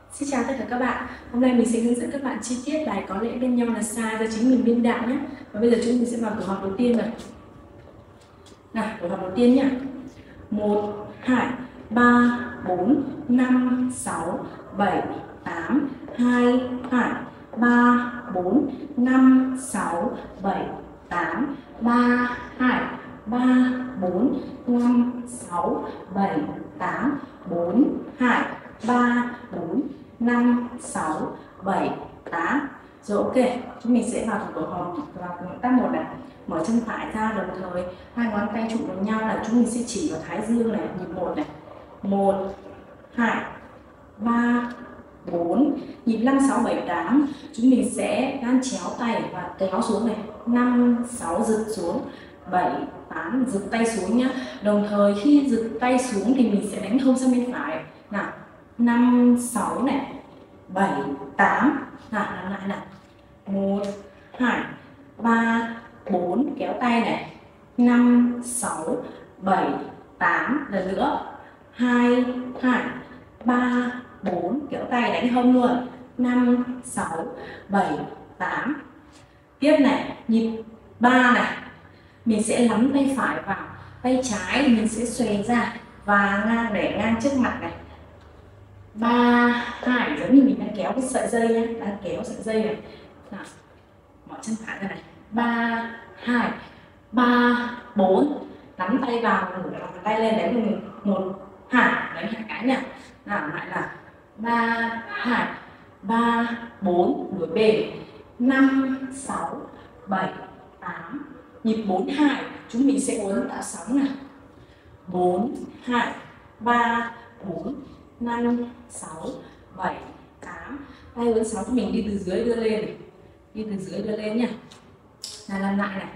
Xin chào tất cả các bạn. Hôm nay mình sẽ hướng dẫn các bạn chi tiết bài có lẽ bên nhau là sai do chính mình biên đạo nhé. Và bây giờ chúng mình sẽ vào tổ hợp đầu tiên rồi. Nào, tổ hợp đầu tiên nhé. 1, 2, 3, 4, 5, 6, 7, 8, 2, 2, 3, 4, 5, 6, 7, 8, 3, 2, 3, 4, 5, 6, 7, 8, 4, 2, 3, 4, 5, 6, 7, 8. Rồi ok, chúng mình sẽ vào tổ hợp vào động tác 1 này. Mở chân phải ra, đồng thời hai ngón tay chụm vào nhau là chúng mình sẽ chỉ vào thái dương này, nhịp 1 này. 1, 2, 3, 4, nhịp 5, 6, 7, 8. Chúng mình sẽ đan chéo tay và kéo xuống này. 5, 6 giật xuống, 7, 8 giật tay xuống nhá. Đồng thời khi giật tay xuống thì mình sẽ đánh hông sang bên phải. Nào, 5, 6 này, 7, 8. Nào, làm lại nào. 1, 2, 3, 4, kéo tay này. 5, 6, 7, 8. Lần nữa. 2, 2, 3, 4, kéo tay đánh hông luôn. 5, 6, 7, 8. Tiếp này, nhịp 3 này. Mình sẽ nắm tay phải vào, tay trái mình sẽ xòe ra và ngang để ngang trước mặt này. 3, 2, giống như mình đang kéo cái sợi dây nhé, đang kéo sợi dây này. Nào, mở chân phải ra này. 3, 2, 3, 4. Nắm tay vào, ngửa lòng tay lên đánh mình 1, 2, đánh 2 cái nha. Nào, lại là 3, 2, 3, 4, đổi bền. 5, 6, 7, 8. Nhịp 4, 2, chúng mình sẽ uốn tạo sóng này. 4, 2, 3, 4, 5, 6, 7, 8. Tay uốn sóng của mình đi từ dưới đưa lên này. Đi từ dưới đưa lên nha. Làm lại này.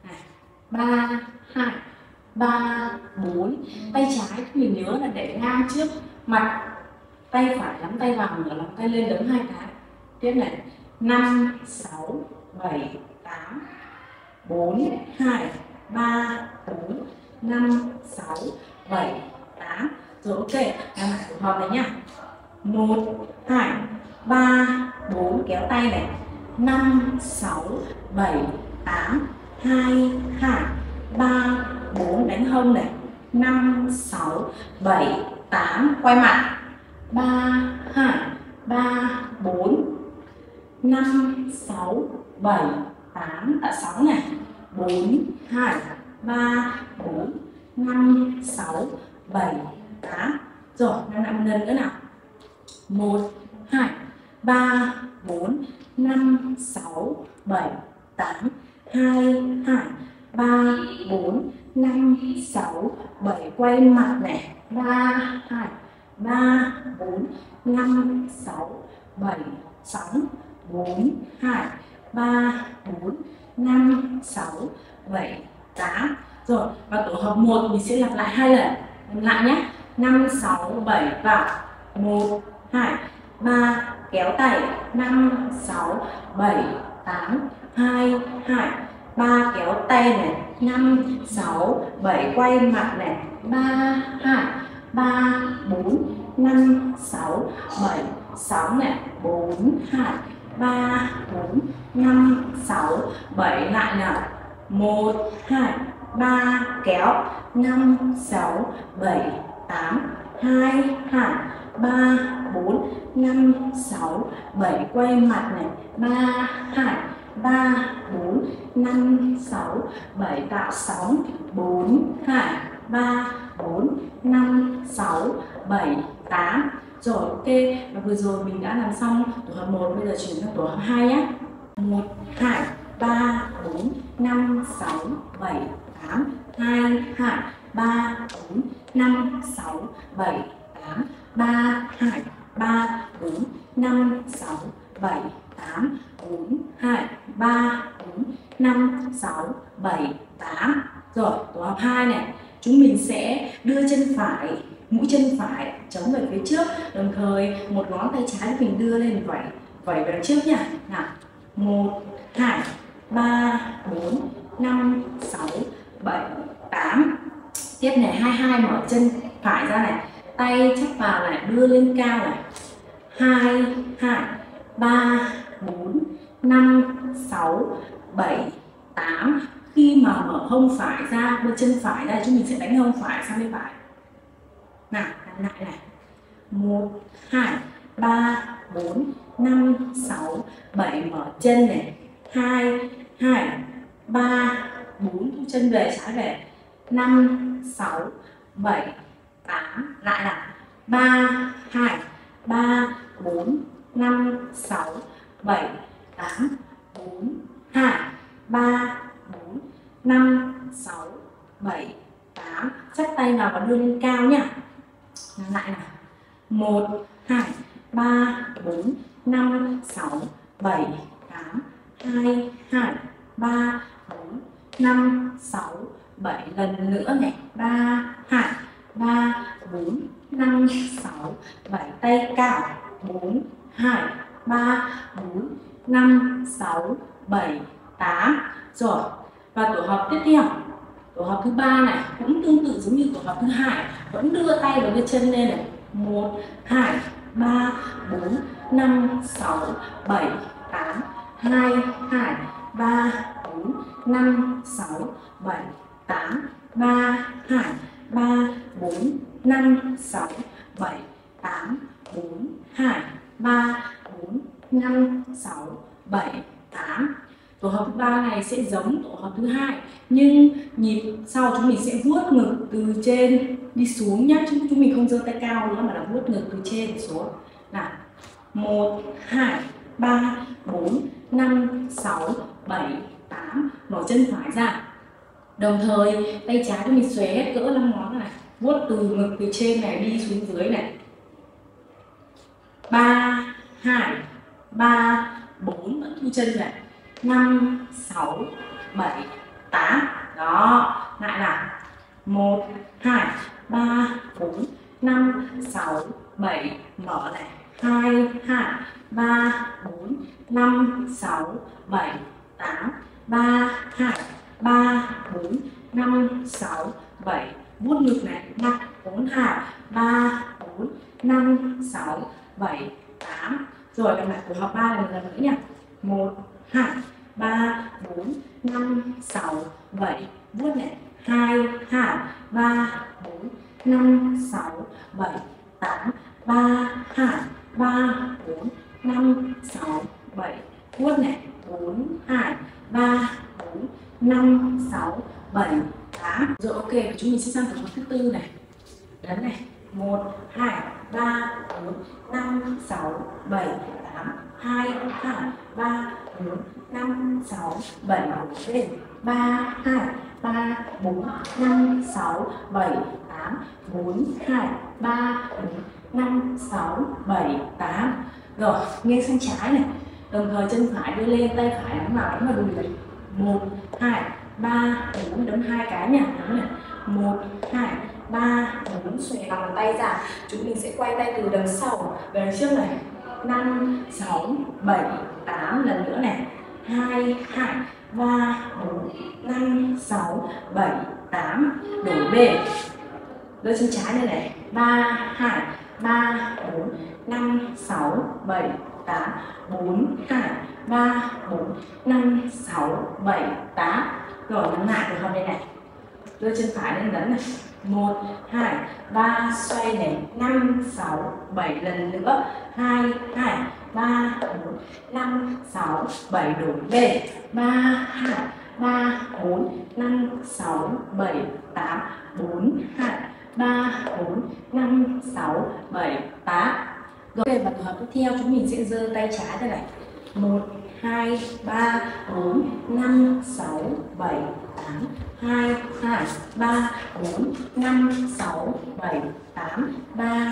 3, 2, 3, 4. Tay trái mình nhớ là để ngang trước mặt. Tay phải nắm tay vào, ngửa lòng tay lên đấm 2 cái. Tiếp này. 5, 6, 7, 8. 4, 2, 3, 4, 5, 6, 7, 8. Rồi ok, làm lại tổ hợp này nhá. 1, 2, 3, 4, kéo tay này. 5, 6, 7, 8. 2, 2, 3, 4, đánh hông này. 5, 6, 7, 8. Quay mặt. 3, 2, 3, 4, 5, 6, 7, 8. Tạo sóng này. 4, 2, 3, 4, 5, 6, 7, 8. Rồi, làm lại một lần nữa nào. 1, 2, 3, 4, 5, 6, 7, 8. 2, 2, 3, 4, 5, 6, 7. Quay mặt này. 3, 2, 3, 4, 5, 6, 7, sóng. 4, 2, 3, 4, 5, 6, 7, 8. Rồi, và tổ hợp 1 mình sẽ lặp lại 2 lần. Làm lại nhé. 5, 6, 7 vào. 1, 2, 3, kéo tay. 5, 6, 7, 8. 2, 2, 3, kéo tay này. 5, 6, 7, quay mặt này. 3, 2, 3, 4, 5, 6, 7, sóng này. 4, 2, 3, 4, 5, 6, 7. Lại nào. 1, 2, 3, kéo. 5, 6, 7, 8. 2, 2, 3, 4, 5, 6, 7. Quay mặt này. 3, 2, 3, 4, 5, 6, 7. Tạo sóng. 4, 2, 3, 4, 5, 6, 7, 8. Rồi ok, và vừa rồi mình đã làm xong tổ hợp 1, bây giờ chuyển sang tổ hợp 2 nhé. 1, 2, 3, 4, 5, 6, 7, 8. 2, 2, 3, 4, 5, 6, 7, 8. 3, 2, 3, 4, 5, 6, 7, 8. 4, 2, 3, 4, 5, 6, 7, 8. Rồi, tổ hợp 2 này, chúng mình sẽ đưa chân phải, mũi chân phải chống về phía trước, đồng thời một ngón tay trái mình đưa lên vẩy về trước nha. Nào, 1, 2, 3, 4, 5, 6, 7, 8. Tiếp này, 22 mở chân phải ra này, tay chắp vào này, đưa lên cao này. 2, 3, 4, 5, 6, 7, 8. Khi mà mở hông phải ra, đưa chân phải ra, chúng mình sẽ đánh hông phải sang bên phải. Nào, làm lại này. 1, 2, 3, 4, 5, 6, 7, mở chân này. 2, 3, 4, thu chân về, trái về. 5, 6, 7, 8. Lại là 3, 4, 5, 6, 7, 8. 4, 3, 4, 5, 6, 7, 8. Chắp tay vào và đưa lên cao nhá. Làm lại nào. 1, 3, 4, 5, 6, 7, 8. 2, 3, 4, 5, 6, 7. Lần nữa này. 3, 4, 5, 6, 7. Tay cao. 4, 3, 4, 5, 6, 7, 8. Rồi. Và tổ hợp tiếp theo. Tổ hợp thứ ba này cũng tương tự giống như tổ hợp thứ hai, vẫn đưa tay và đưa chân lên này. 1, 3, 4, 5, 6, 7, 8. 2, 3, 4, 5, 6, 7, 8. 3, 4, 5, 6, 7, 8. 4, 3, 4, 5, 6, 7, 8. Tổ hợp thứ ba này sẽ giống tổ hợp thứ hai, nhưng nhịp sau chúng mình sẽ vuốt ngực từ trên đi xuống nhé, chứ chúng mình không giơ tay cao nữa mà là vuốt ngực từ trên xuống. Nào, 1, 3, 4, 5, 6, 7, 8. Mở chân phải ra. Đồng thời tay trái chúng mình xòe hết cỡ 5 ngón này, vuốt từ ngực từ trên này đi xuống dưới này. 3, 4, vẫn thu chân này. 5, 6, 7, 8. Đó, lại là 1, 3, 4, 5, 6, 7, mở này. 2, 3, 4, 5, 6, 7, 8. 3, 4, 5, 6, 7. Vuốt ngực này. 4, 3, 4, 5, 6, 7, 8. Rồi làm lại tổ hợp 3 này một lần nữa nhé. 1, 3, 4, 5, 6, 7. Vuốt này. 2, 3, 4, 5, 6, 7, 8. 3, 4, 5, 6, 7. Vuốt này. 4, 3, 4, 5, 6, 7, 8. Rồi ok, chúng mình sẽ sang tổ hợp thứ tư này. Đấy này. 1, 3, 4, 5, 6, 7, 8. 2, 3, 4, 5, 6, 7, lên. 3, 4, 5, 6, 7, 8. 4, 3, 4, 5, 6, 7, 8. Rồi, nghiêng sang trái này. Đồng thời chân phải đưa lên, tay phải đánh vào đùi này. 1, 3, 4, đấm 2 cái nhỉ. 1, 3, 4, xòe lòng bàn tay ra. Chúng mình sẽ quay tay từ đằng sau về đằng trước này. 5, 6, 7, 8. Lần nữa này. 2, 3, 4, 5, 6, 7, 8. Đổi bên. Đưa chân trái lên này. 3, 4, 5, 6, 7, 8. 4, 3, 4, 5, 6, 7, 8. Rồi làm lại tổ hợp đây này. Đưa chân phải lên đấm này. 1, 3, xoay này. 5, 6, 7. Lần nữa. 2, 3, 4, 5, 6, 7. Đổi về. 3, 4, 5, 6, 7, 8. 4, 3, 4, 5, 6, 7, 8. Rồi, và tổ hợp tiếp theo chúng mình sẽ giơ tay trái ra này. 1, 2, 3, 4, 5, 6, 7, 8. 2, 3, 4, 5, 6, 7, 8. 3,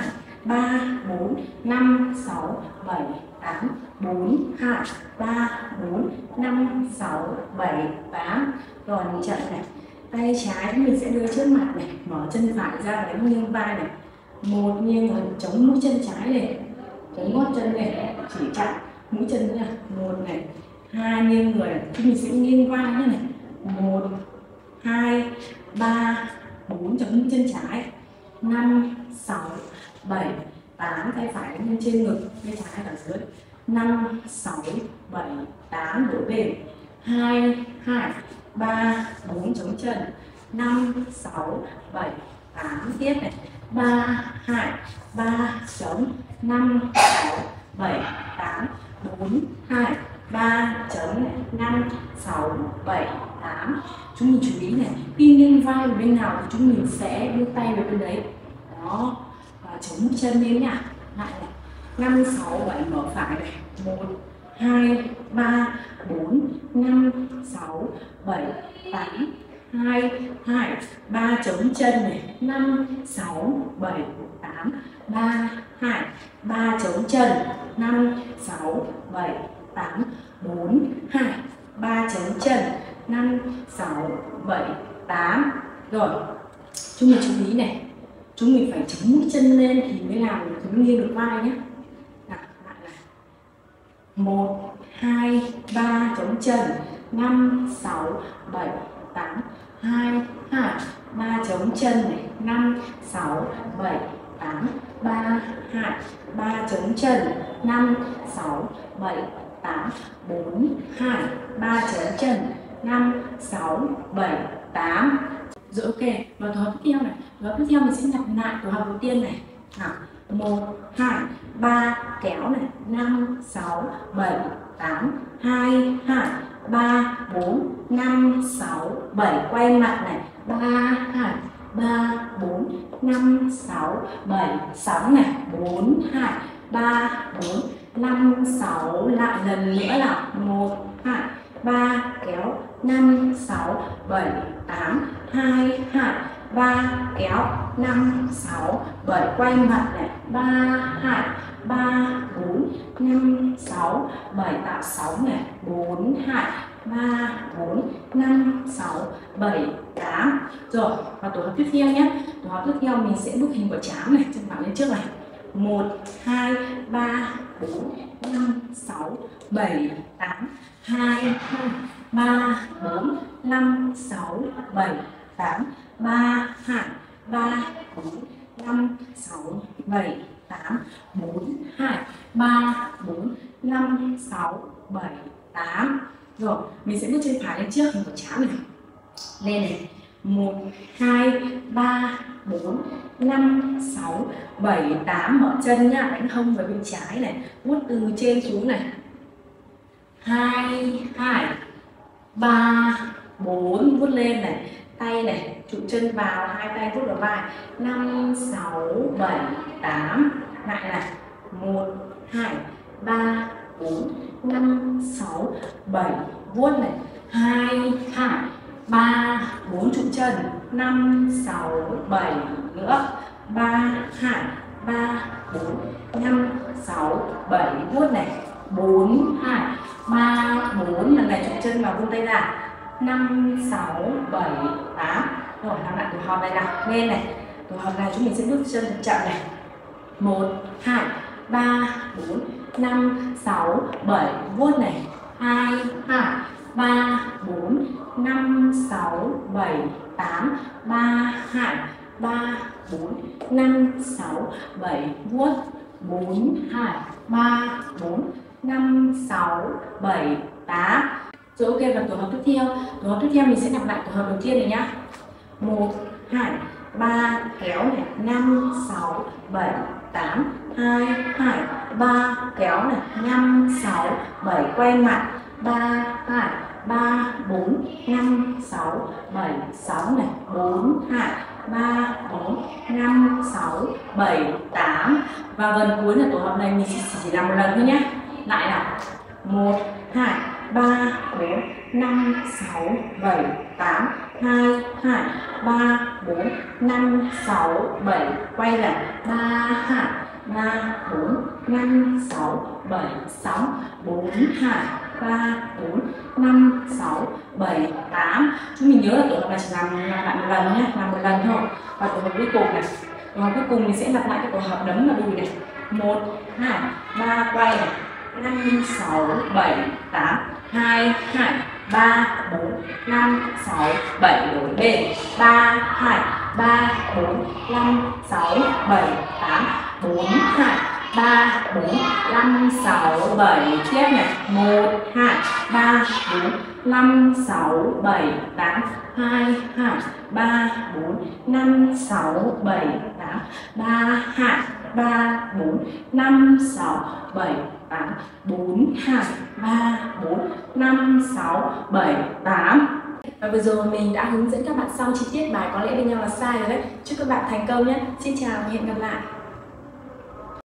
4, 5, 6, 7, 8. 4, 3, 4, 5, 6, 7, 8. Rồi mình chậm này. Tay trái mình sẽ đưa trước mặt này, mở chân phải ra và đánh nghiêng vai này. 1 nghiêng rồi chống mũi chân trái lên, chống gót chân lên, chỉ chặt mũi chân nha. 1 này. 2 nghiêng người, mình sẽ nghiêng vai như này. 1, 2, 3, 4 chống mũi chân trái. 5, 6, 7, 8, tay phải đánh lên trên ngực, tay trái ở dưới. 5, 6, 7, 8, đổ bền. 2, 2, 3, 4 chống chân. 5, 6, 7, 8 tiếp này. 3, 2, 3 chống. 5, 6, 7, 8, 4, 2, 3 chống này. 5, 6, 7, 8. Chúng mình chú ý này, khi nghiêng vai về bên nào thì chúng mình sẽ đưa tay về bên đấy. Đó, và chống chân lên nhá. Lại này. 5, 6, 7 mở phải này. 1, 2, 3, 4, 5, 6, 7, 8, 2, 2, 3 chống chân này. 5, 6, 7, 8, 3, 2, 3 chống chân. 5, 6, 7, 8, 4, 2, 3 chống chân. 5, 6, 7, 8. Rồi, chúng mình chú ý này, chúng mình phải chống mũi chân lên thì mới làm được, mới nghiêng được vai nhé. Lại này. 1, 2, 3 chống chân. 5, 6, 7, 8, 2, 2, 3 chống chân này. 5, 6, 7, 8, 3, 2, 3 chống chân. 5, 6, 7, 8, 4, 2, 3 chống chân. 5, 6, 7, 8. Rồi ok, và tổ hợp tiếp theo này. Tổ hợp tiếp theo mình sẽ lặp lại tổ hợp đầu tiên này. Nào, 1, 2, 3 kéo này. 5, 6, 7, 8, 2, 2, 3, 4, 5, 6, 7 quay mặt này. 3, 2, 3, 4, 5, 6, 7 sóng này. 4, 2, 3, 4, 5, 6 lại lần nữa là 1, 2, 3 kéo. 5, 6, 7, 8, 2, 2, 3 kéo. 5, 6, 7 quay mặt này. 3, 2, 3, 4, 5, 6, 7 tạo sóng này. 4, 2, 3, 4, 5, 6, 7, 8. Rồi, và tổ hợp tiếp theo nhé. Tổ hợp tiếp theo mình sẽ bước hình quả trám này, chân vào lên trước này. 1, 2, 3, 4, 5, 6, 7, 8, 2, 2, 3, 4, 5, 6, 7, 8, 3, 2, 3, 4, 5, 6, 7, 8, 4, 2, 3, 4, 5, 6, 7, 8. Rồi, mình sẽ bước chân phải lên trước, hình quả trám này. Lên này. 1, 2, 3, 4, 5, 6, 7, 8. Mở chân nhá, đánh hông về bên trái này. Vuốt từ trên xuống này. 2, 2, 3, 4. Vuốt lên này. Tay này, trụ chân vào, hai tay vuốt vào vai. 5, 6, 7, 8. Lại này. 1, 2, 3, 4, 5, 6, 7. Vuốt này. 2, 2, 3, 4 trụ chân. 5, 6, 7 nữa. 3, 2, 3, 4, 5, 6, 7. Vuốt này. 4, 2, 3, 4. Lần này trụ chân vào, vung tay ra. 5, 6, 7, 8. Rồi, làm lại tổ hợp này nào. Nghe này. Tổ hợp này chúng mình sẽ bước chân thật chậm này. 1, 2, 3, 4, 5, 6, 7. Vuốt này. 2, 2, 3, 4, 5, 6, 7, 8. 3, 2, 3, 4, 5, 6, 7. Vuốt. 4, 2, 3, 4, 5, 6, 7, 8. Rồi ok, và tổ hợp tiếp theo. Tổ hợp tiếp theo mình sẽ lặp lại tổ hợp đầu tiên này nhá. 1, 2, 3 kéo này. 5, 6, 7, 8, 2, 2, 3 kéo này. 5, 6, 7 quay mặt. 3, 2, 3, 4, 5, 6, 7, 6 này. 4, 2, 3, 4, 5, 6, 7, 8. Và phần cuối là tổ hợp này mình chỉ làm một lần thôi nhé. Lại nào. 1, 2, 3, 4, 5, 6, 7, 8, 2, 2, 3, 4, 5, 6, 7. Quay lại. 3, 2, 3, 4, 5, 6, 7, 6, 4, 2, 3, 4, 5, 6, 7, 8. Chúng mình nhớ là tổ hợp này chỉ làm lại một lần nhé, làm một lần thôi. Và tổ hợp cuối cùng này. Tổ hợp cuối cùng mình sẽ lặp lại cái tổ hợp đấm vào đùi này. 1, 2, 3 quay này. 5, 6, 7, 8, 2, 2, 3, 4, 5, 6, 7 đổi bên. 3, 2, 3, 4, 5, 6, 7, 8, 4 2 3 4 5 6 7 tiếp này 1 2 3 4 5 6 7 8 2 2 3 4 5 6 7 8 3 2 3 4 5 6 7 8 4 2 3 4 5 6 7 8. Và vừa rồi mình đã hướng dẫn các bạn xong chi tiết bài có lẽ bên nhau là sai rồi đấy. Chúc các bạn thành công nhé. Xin chào và hẹn gặp lại.